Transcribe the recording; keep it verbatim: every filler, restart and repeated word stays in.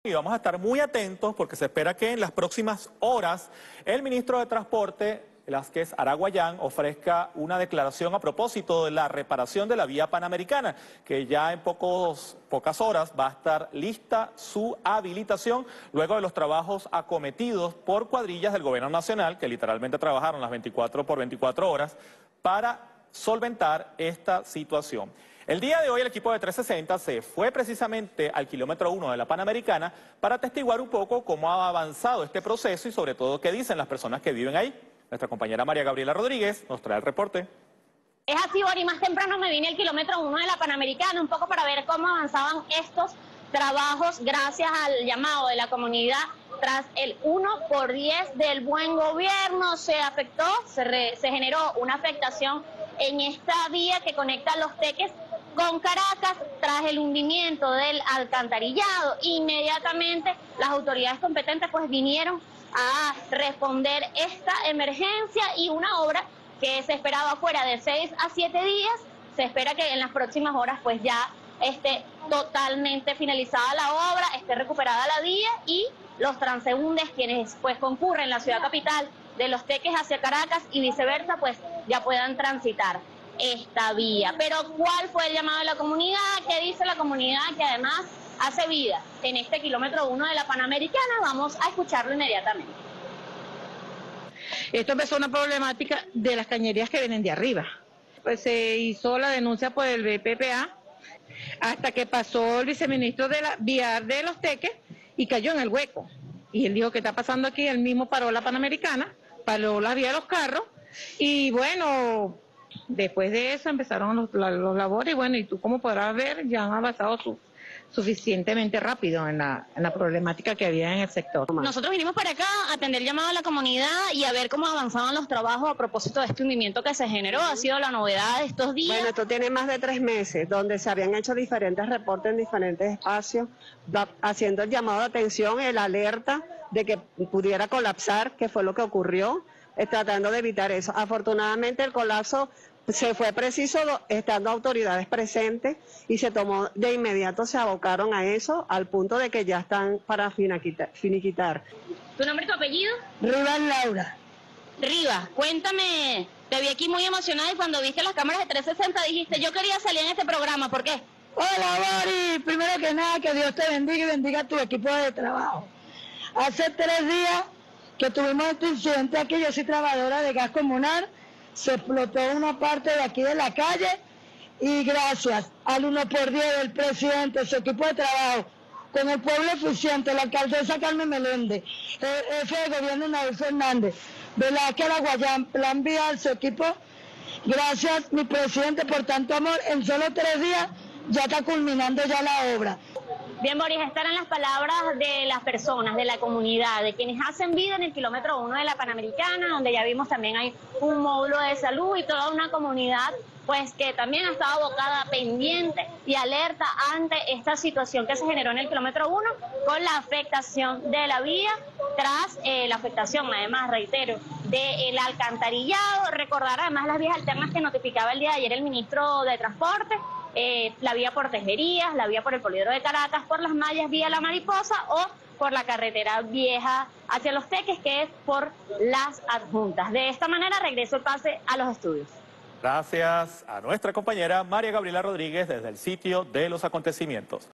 Y vamos a estar muy atentos porque se espera que en las próximas horas el ministro de Transporte, Velázquez Araguayán, ofrezca una declaración a propósito de la reparación de la vía panamericana, que ya en pocos, pocas horas va a estar lista su habilitación luego de los trabajos acometidos por cuadrillas del gobierno nacional, que literalmente trabajaron las veinticuatro por veinticuatro horas para solventar esta situación. El día de hoy el equipo de trescientos sesenta se fue precisamente al kilómetro uno de la Panamericana para atestiguar un poco cómo ha avanzado este proceso y sobre todo qué dicen las personas que viven ahí. Nuestra compañera María Gabriela Rodríguez nos trae el reporte. Es así, Bori, más temprano me vine al kilómetro uno de la Panamericana un poco para ver cómo avanzaban estos trabajos gracias al llamado de la comunidad tras el uno por diez del buen gobierno. Se afectó, se, re, se generó una afectación en esta vía que conecta Los Teques con Caracas tras el hundimiento del alcantarillado. Inmediatamente las autoridades competentes pues vinieron a responder esta emergencia y una obra que se esperaba fuera de seis a siete días, se espera que en las próximas horas pues ya esté totalmente finalizada la obra, esté recuperada la vía y los transeúntes quienes pues concurren la ciudad capital de Los Teques hacia Caracas y viceversa pues ya puedan transitar esta vía. Pero ¿cuál fue el llamado de la comunidad? ¿Qué dice la comunidad que además hace vida en este kilómetro uno de la Panamericana? Vamos a escucharlo inmediatamente. Esto empezó una problemática de las cañerías que vienen de arriba. Pues se hizo la denuncia por el B P P A hasta que pasó el viceministro de la vía de Los Teques y cayó en el hueco. Y él dijo, ¿qué está pasando aquí? Él mismo paró la Panamericana, paró la vía de los carros y bueno, después de eso empezaron los, los labores y bueno, y tú como podrás ver, ya han avanzado su, suficientemente rápido en la, en la problemática que había en el sector. Nosotros vinimos para acá a atender el llamado a la comunidad y a ver cómo avanzaban los trabajos a propósito de este hundimiento que se generó. Ha sido la novedad de estos días. Bueno, esto tiene más de tres meses, donde se habían hecho diferentes reportes en diferentes espacios, haciendo el llamado de atención, el alerta de que pudiera colapsar, que fue lo que ocurrió, tratando de evitar eso. Afortunadamente el colapso se fue preciso estando autoridades presentes y se tomó de inmediato, se abocaron a eso al punto de que ya están para finiquitar. ¿Tu nombre y tu apellido? Rivas Laura. Rivas, cuéntame, te vi aquí muy emocionada y cuando viste las cámaras de trescientos sesenta dijiste, yo quería salir en este programa, ¿por qué? Hola, Bori, primero que nada que Dios te bendiga y bendiga a tu equipo de trabajo. Hace tres días que tuvimos este incidente aquí, yo soy trabajadora de gas comunal, se explotó una parte de aquí de la calle y gracias al uno por diez del presidente, su equipo de trabajo, con el pueblo eficiente, la alcaldesa Carmen Meléndez, el jefe de gobierno Naúl Fernández, Velázquez Araguayán, Plan Vial, su equipo, gracias mi presidente por tanto amor, en solo tres días ya está culminando ya la obra. Bien, Boris, estas eran las palabras de las personas, de la comunidad, de quienes hacen vida en el kilómetro uno de la Panamericana, donde ya vimos también hay un módulo de salud y toda una comunidad pues que también ha estado abocada, pendiente y alerta ante esta situación que se generó en el kilómetro uno con la afectación de la vía, tras eh, la afectación, además, reitero, del alcantarillado. Recordar además las vías alternas que notificaba el día de ayer el ministro de Transporte, Eh, la vía por Tejerías, la vía por el Poliedro de Caracas, por las mallas vía La Mariposa o por la carretera vieja hacia Los Teques, que es por las adjuntas. De esta manera regreso el pase a los estudios. Gracias a nuestra compañera María Gabriela Rodríguez desde el sitio de los acontecimientos.